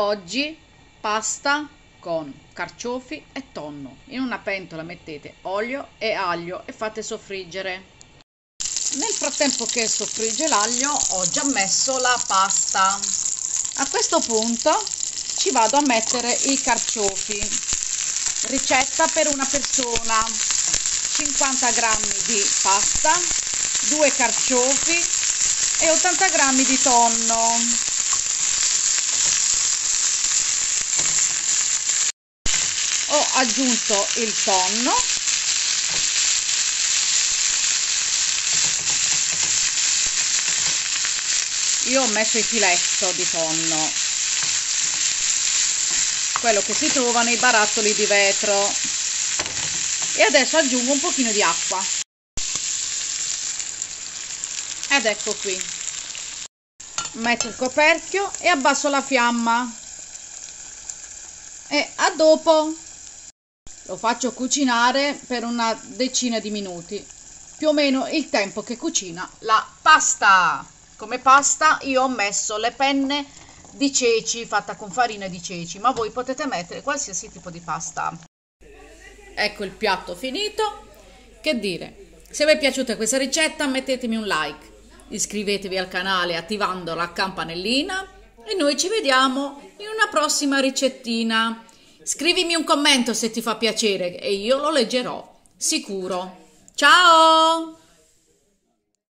oggi pasta con carciofi e tonno. In una pentola mettete olio e aglio e fate soffriggere. Nel frattempo che soffrigge l'aglio ho già messo la pasta. A questo punto ci vado a mettere i carciofi. Ricetta per una persona: 50 grammi di pasta, 2 carciofi e 80 grammi di tonno. Ho aggiunto il tonno io ho messo il filetto di tonno, quello che si trova nei barattoli di vetro, e adesso aggiungo un pochino di acqua ed ecco qui, metto il coperchio e abbasso la fiamma e a dopo. Lo faccio cucinare per una decina di minuti, più o meno il tempo che cucina la pasta. Come pasta io ho messo le penne di ceci fatta con farina di ceci, ma voi potete mettere qualsiasi tipo di pasta. Ecco il piatto finito. Che dire, se vi è piaciuta questa ricetta mettetemi un like, iscrivetevi al canale attivando la campanellina e noi ci vediamo in una prossima ricettina. Scrivimi un commento se ti fa piacere e io lo leggerò, sicuro. Ciao!